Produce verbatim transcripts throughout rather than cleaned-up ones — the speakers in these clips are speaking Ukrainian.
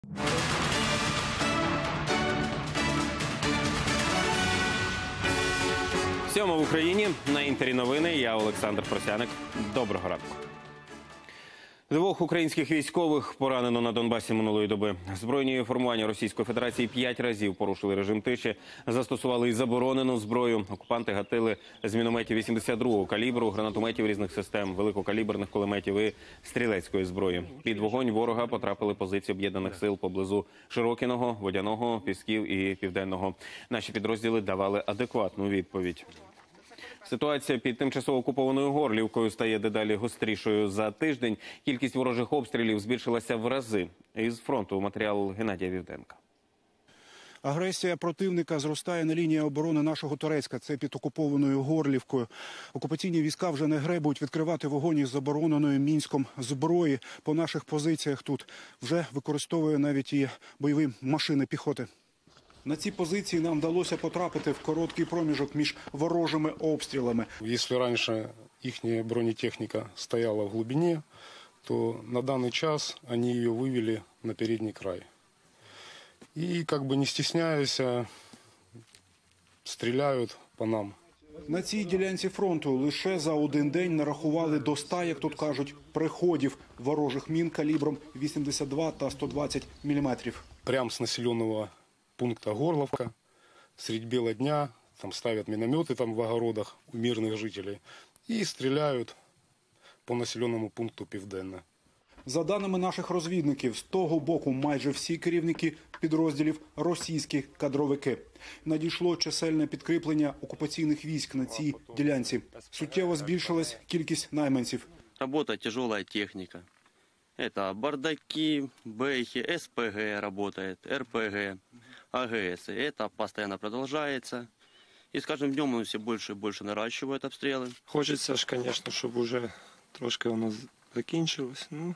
Сьома в Україні. На Інтері новини. Я Олександр Просяник. Доброго ранку. Двох українських військових поранено на Донбасі минулої доби. Збройні формування Російської Федерації п'ять разів порушили режим тиші, застосували і заборонену зброю. Окупанти гатили з мінометів вісімдесят другого калібру, гранатометів різних систем, великокаліберних кулеметів і стрілецької зброї. Під вогонь ворога потрапили позиції об'єднаних сил поблизу Широкіного, Водяного, Пісків і Південного. Наші підрозділи давали адекватну відповідь. Ситуація під тимчасово окупованою Горлівкою стає дедалі гострішою. За тиждень кількість ворожих обстрілів збільшилася в рази. Із фронту матеріал Геннадія Вівденка. Агресія противника зростає на лінії оборони нашого Торецька. Це під окупованою Горлівкою. Окупаційні війська вже не гребують відкривати вогонь із забороненої Мінськом зброї. По наших позиціях тут вже використовує навіть і бойові машини піхоти. На ці позиції нам вдалося потрапити в короткий проміжок між ворожими обстрілами. Якщо раніше їхня бронетехніка стояла в глибині, то на даний час вони її вивели на передній край. І, як би не стісняюсь, стріляють по нам. На цій ділянці фронту лише за один день нарахували до ста, як тут кажуть, приходів ворожих мін калібром вісімдесят два та сто двадцять міліметрів. Прямо з населеного пункта Горловка, средь бела дня, там ставят минометы там в огородах у мирных жителей и стреляют по населеному пункту Південне. За даними наших розвідників, з того боку майже всі керівники підрозділів російські кадровики. Надійшло чисельне підкріплення окупаційних військ на цій ділянці. Суттєво збільшилась кількість найманців. Работа тяжелая техника. Это бардаки, бэхи, СПГ работает, РПГ, АГС. Это постоянно продолжается. И с каждым днем он все больше и больше наращивает обстрелы. Хочеться ж, звісно, щоб уже трошки воно закінчилось. Ну,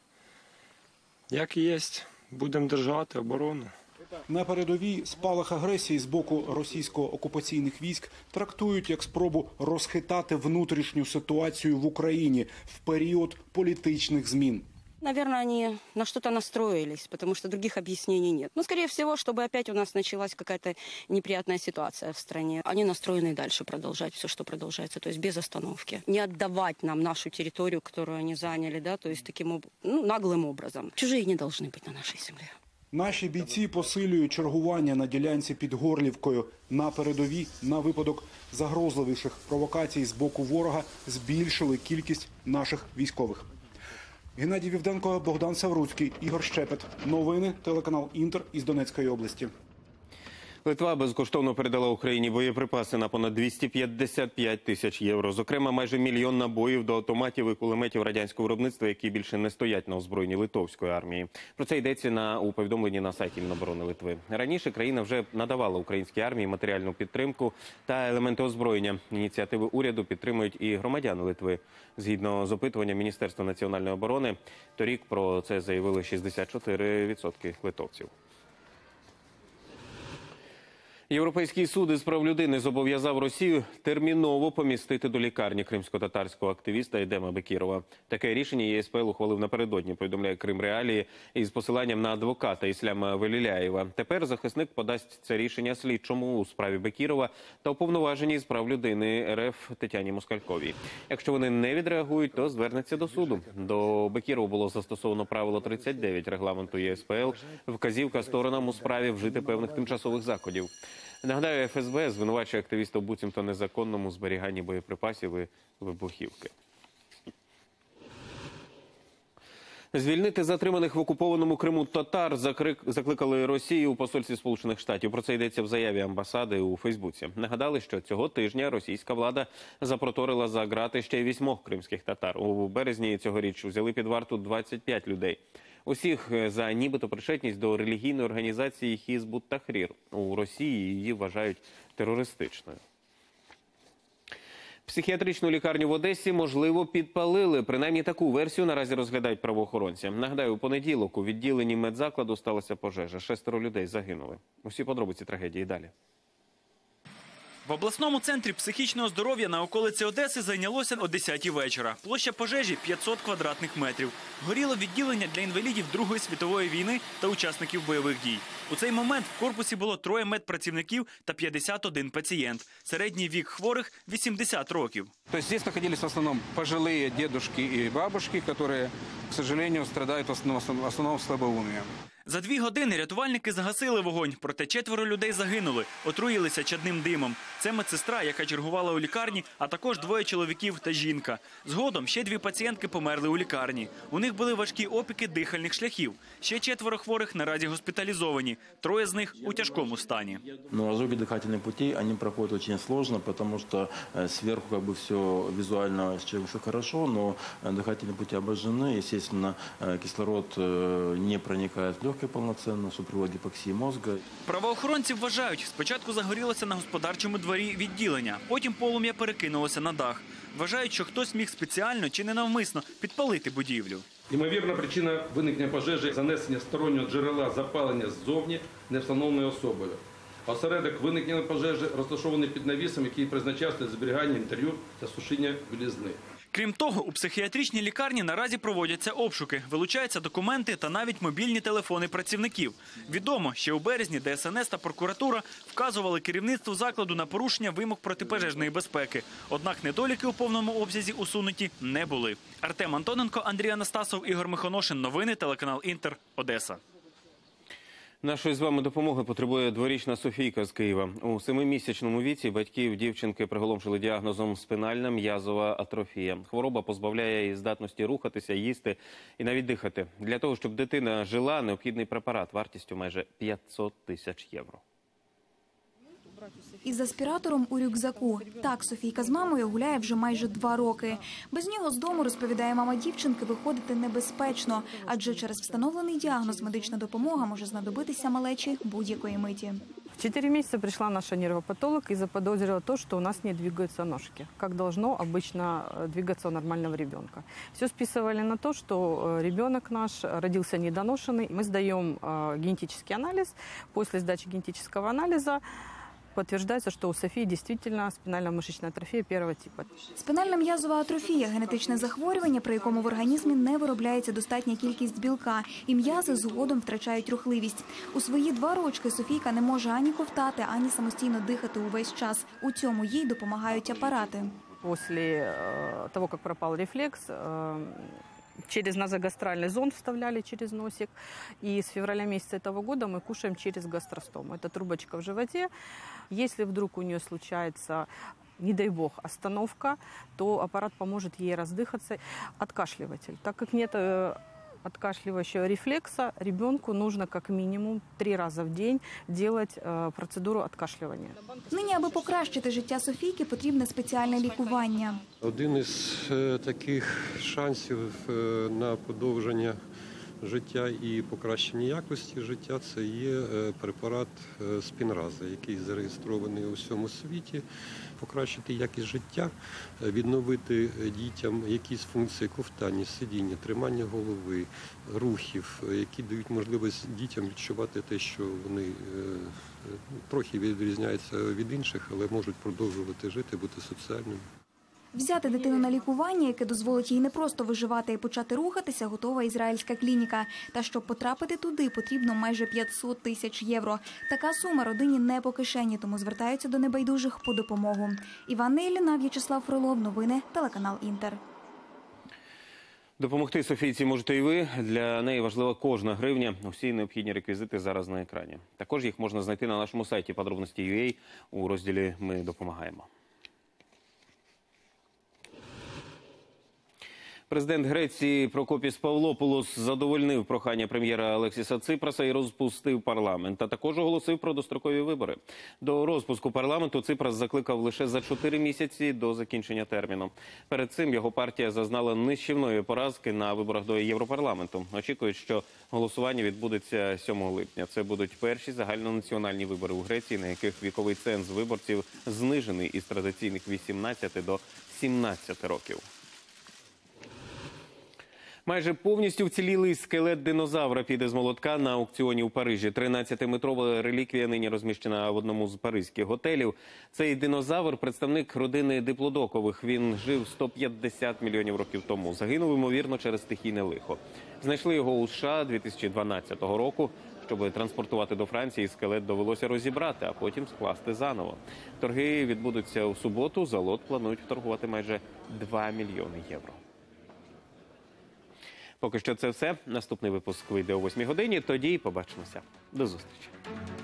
як є, будемо держати оборону. На передовій спалах агресії з боку російсько-окупаційних військ трактують як спробу розхитати внутрішню ситуацію в Україні в період політичних змін. Наверное, они на что-то настроились, потому что других объяснений нет. Но, скорее всего, чтобы опять у нас началась какая-то неприятная ситуация в стране. Они настроены и дальше продолжать все, что продолжается, то есть без остановки. Не отдавать нам нашу территорию, которую они заняли, да, то есть таким ну, наглым образом. Чужие не должны быть на нашей земле. Наші бійці посилюють чергування на ділянці під Горлівкою. На передовій, на випадок загрозливіших провокацій з боку ворога, збільшили кількість наших військових. Геннадій Вівденко, Богдан Савруцький, Ігор Щепет. Новини, телеканал Інтер із Донецької області. Литва безкоштовно передала Україні боєприпаси на понад двісті п'ятдесят п'ять тисяч євро. Зокрема, майже мільйон набоїв до автоматів і кулеметів радянського виробництва, які більше не стоять на озброєнні литовської армії. Про це йдеться на, у повідомленні на сайті Міноборони Литви. Раніше країна вже надавала українській армії матеріальну підтримку та елементи озброєння. Ініціативи уряду підтримують і громадяни Литви. Згідно з опитуванням Міністерства національної оборони, торік про це заявили шістдесят чотири відсотки литовців. Європейський суд із прав людини зобов'язав Росію терміново помістити до лікарні кримсько-татарського активіста Едема Бекірова. Таке рішення ЄСПЛ ухвалив напередодні, повідомляє Крим Реалії, із посиланням на адвоката Ісляма Веліляєва. Тепер захисник подасть це рішення слідчому у справі Бекірова та уповноваженій з прав людини РФ Тетяні Москальковій. Якщо вони не відреагують, то звернеться до суду. До Бекірова було застосовано правило тридцять дев'ять регламенту ЄСПЛ, вказівка сторонам у справі вжити певних тимчасових заходів. Нагадаю, еф ес бе звинувачує активіста буцімто незаконному зберіганні боєприпасів і вибухівки. Звільнити затриманих в окупованому Криму татар закликали Росію у посольстві Сполучених Штатів. Про це йдеться в заяві амбасади у Фейсбуці. Нагадали, що цього тижня російська влада запроторила за ґрати ще й вісьмох кримських татар. У березні цьогоріч взяли під варту двадцять п'ять людей. Усіх за нібито причетність до релігійної організації Хізб ут-Тахрір. У Росії її вважають терористичною. Психіатричну лікарню в Одесі, можливо, підпалили. Принаймні таку версію наразі розглядають правоохоронці. Нагадаю, у понеділок у відділенні медзакладу сталася пожежа. Шестеро людей загинули. Усі подробиці трагедії далі. В обласному центрі психічного здоров'я на околиці Одеси зайнялося о десятій вечора. Площа пожежі – п'ятсот квадратних метрів. Горіло відділення для інвалідів Другої світової війни та учасників бойових дій. У цей момент в корпусі було троє медпрацівників та п'ятдесят один пацієнт. Середній вік хворих – вісімдесят років. То есть здесь находились в основном пожилые дедушки и бабушки, которые, к сожалению, страдают в основном, в основном слабоумием. За дві години рятувальники загасили вогонь, проте четверо людей загинули, отруїлися чадним димом. Це медсестра, яка чергувала у лікарні, а також двоє чоловіків та жінка. Згодом ще дві пацієнтки померли у лікарні. У них були важкі опіки дихальних шляхів. Ще четверо хворих наразі госпіталізовані, троє з них у тяжкому стані. Но ожоги дыхательных путей, они проходят очень сложно, потому что сверху как бы все визуально все хорошо, но дыхательные пути обожжены, естественно, кислород не проникает в легкие полноценно, что приводит к гипоксии мозга. Правоохоронці вважають, спочатку загорілося на господарчому дворі відділення, потім полум'я перекинулося на дах. Вважають, що хтось міг спеціально чи ненавмисно підпалити будівлю. Ймовірна причина виникнення пожежі – занесення стороннього джерела запалення ззовні невстановленою особою. Осередок виникнення пожежі розташований під навісом, який призначався для зберігання інтер'єру та сушіння білизни. Крім того, у психіатричній лікарні наразі проводяться обшуки, вилучаються документи та навіть мобільні телефони працівників. Відомо, ще у березні Де Ес Ен Ес та прокуратура вказували керівництву закладу на порушення вимог протипожежної безпеки. Однак недоліки у повному обсязі усунуті не були. Артем Антоненко, Андрій Анастасов, Ігор Михоношин. Новини, телеканал Інтер, Одеса. Нашої з вами допомоги потребує дворічна Софійка з Києва. У семимісячному віці батьків дівчинки приголомшили діагнозом спинальна м'язова атрофія. Хвороба позбавляє її здатності рухатися, їсти і навіть дихати. Для того, щоб дитина жила, необхідний препарат вартістю майже п'ятсот тисяч євро. Із аспіратором у рюкзаку. Так, Софійка з мамою гуляє вже майже два роки. Без нього з дому, розповідає мама дівчинки, виходити небезпечно. Адже через встановлений діагноз медична допомога може знадобитися малечі будь-якої миті. В четыре месяца пришла наша нервопатолог и заподозрила то, что у нас не двигаются ножки, как должно обычно двигаться у нормального ребенка. Все списывали на то, что ребенок наш родился недоношенный. Мы сдаем генетический анализ. После сдачи генетического анализа подтверждается, что у Софии действительно спинально-мышечная атрофия первого типа. Спинальна м'язова атрофія – генетичне захворювання, при якому в організмі не виробляється достатня кількість білка, і м'язи згодом втрачають рухливість. У свої два рочки Софійка не може ані ковтати, ані самостійно дихати увесь час. У цьому їй допомагають апарати. Після того, як пропав рефлекс, через назогастральный зонд вставляли через носик. И с февраля месяца этого года мы кушаем через гастростом. Это трубочка в животе. Если вдруг у нее случается, не дай бог, остановка, то аппарат поможет ей раздыхаться. Откашливатель. Так как нет откашливающего рефлекса, ребенку нужно как минимум три раза в день делать процедуру откашливания. Нині, аби покращити життя Софійки, потрібне спеціальне лікування. Один із таких шансів на подовження життя і покращення якості життя – це є препарат Спінраза, який зареєстрований у всьому світі. Покращити якість життя, відновити дітям якісь функції ковтання, сидіння, тримання голови, рухів, які дають можливість дітям відчувати те, що вони трохи відрізняються від інших, але можуть продовжувати жити, бути соціальними. Взяти дитину на лікування, яке дозволить їй не просто виживати і почати рухатися, готова ізраїльська клініка. Та щоб потрапити туди, потрібно майже п'ятсот тисяч євро. Така сума родині не по кишені, тому звертаються до небайдужих по допомогу. Іванна Ілліна, В'ячеслав Фролов. Новини, телеканал Інтер. Допомогти Софійці можете і ви. Для неї важлива кожна гривня. Усі необхідні реквізити зараз на екрані. Також їх можна знайти на нашому сайті подробності крапка ю а у розділі «Ми допомагаємо». Президент Греції Прокопіс Павлопулос задовольнив прохання прем'єра Алексіса Ципраса і розпустив парламент, а також оголосив про дострокові вибори. До розпуску парламенту Ципрас закликав лише за чотири місяці до закінчення терміну. Перед цим його партія зазнала нищівної поразки на виборах до Європарламенту. Очікують, що голосування відбудеться сьомого липня. Це будуть перші загальнонаціональні вибори у Греції, на яких віковий ценз виборців знижений із традиційних вісімнадцяти до сімнадцяти років. Майже повністю вцілілий скелет динозавра піде з молотка на аукціоні у Парижі. тринадцятиметрова реліквія нині розміщена в одному з паризьких готелів. Цей динозавр – представник родини диплодокових. Він жив сто п'ятдесят мільйонів років тому. Загинув, ймовірно, через стихійне лихо. Знайшли його у США дві тисячі дванадцятого року. Щоб транспортувати до Франції, скелет довелося розібрати, а потім скласти заново. Торги відбудуться у суботу. За лот планують вторгувати майже два мільйони євро. Поки що це все. Наступний випуск вийде о восьмій годині. Тоді побачимося. До зустрічі.